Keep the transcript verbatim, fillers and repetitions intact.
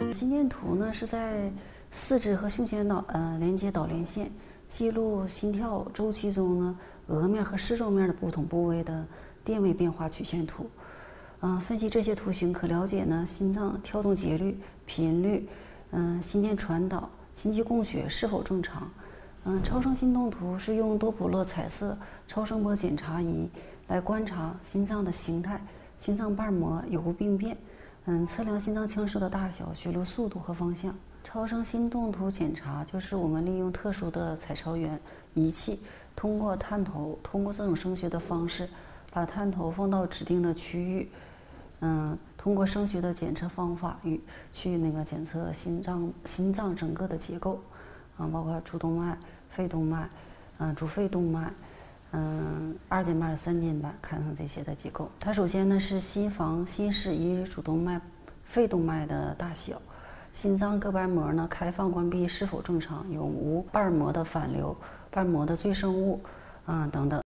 心电图呢是在四肢和胸前导呃连接导连线，记录心跳周期中呢额面和视周面的不同部位的电位变化曲线图。嗯、呃，分析这些图形可了解呢心脏跳动节律、频率，嗯、呃，心电传导、心肌供血是否正常。嗯、呃，超声心动图是用多普勒彩色超声波检查仪来观察心脏的形态、心脏瓣膜有无病变。嗯，测量心脏腔室的大小、血流速度和方向。超声心动图检查就是我们利用特殊的彩超源仪器，通过探头，通过这种声学的方式，把探头放到指定的区域，嗯，通过声学的检测方法与去那个检测心脏心脏整个的结构，啊，包括主动脉、肺动脉，嗯，主肺动脉。嗯，二尖瓣、三尖瓣，看看这些的结构。它首先呢是心房、心室以主动脉、肺动脉的大小，心脏各瓣膜呢开放关闭是否正常，有无瓣膜的反流、瓣膜的赘生物，啊、嗯、等等。